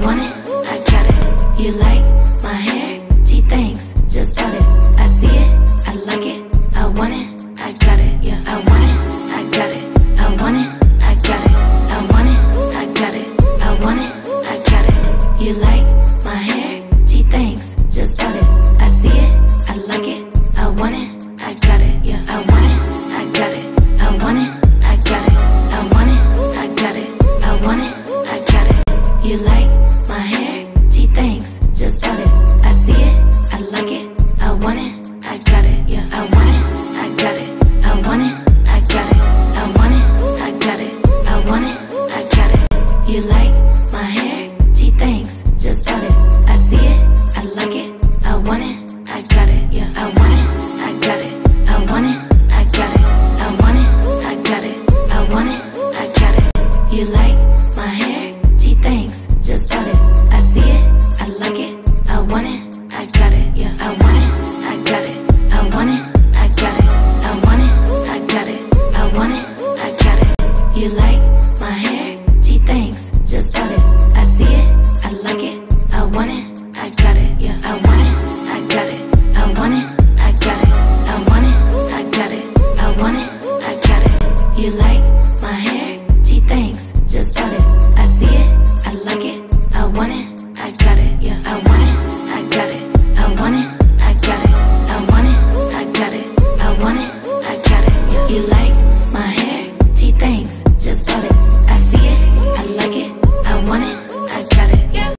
want it, I got it. You like my hair? Gee, thanks, just bought it. I see it, I like it, I want it, I got it. Yeah, I want it, I got it. I want it, I got it. I want it, I got it. I want it, I got it. You like my hair?